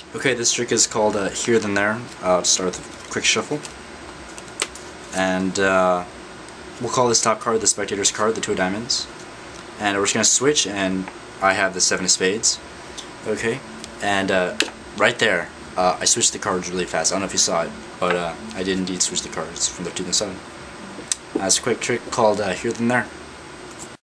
Okay, this trick is called Here Then There. Start with a quick shuffle. And we'll call this top card the spectator's card, the 2 of diamonds. And we're just going to switch, and I have the 7 of spades. Okay, and right there, I switched the cards really fast. I don't know if you saw it, but I did indeed switch the cards from the 2 to the 7. That's a quick trick called Here Then There.